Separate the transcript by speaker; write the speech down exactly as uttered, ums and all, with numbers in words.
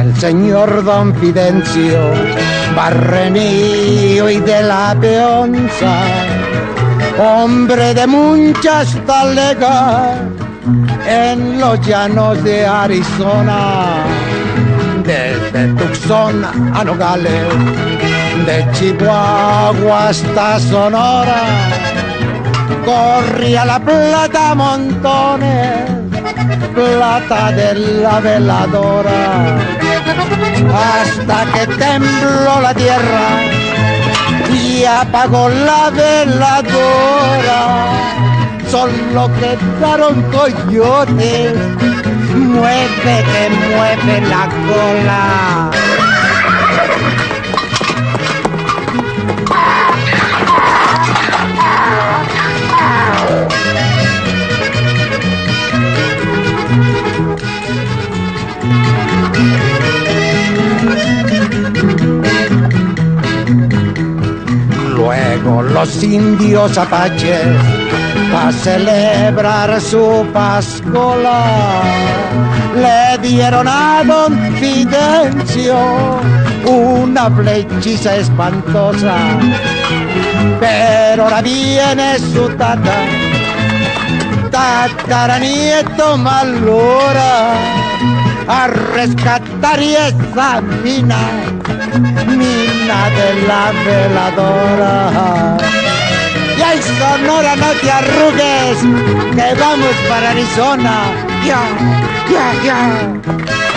Speaker 1: el señor Don Fidencio, barrenillo y de la peonza, hombre de muchas talegas en los llanos de Arizona, desde Tucson a Nogales, de Chihuahua hasta Sonora, corría la plata a montones, plata de la veladora, hasta que tembló la tierra y apagó la veladora. Solo quedaron coyotes, mueve que mueve la cola. Luego los indios apaches, para celebrar su pascola, le dieron a Don Fidencio una flechiza espantosa. Pero ahora viene su tata, tataranieto malora, a rescatar esa mina, mina de la veladora. Y ay, Sonora, no te arrugues, que vamos para Arizona. Ya, ya, ya.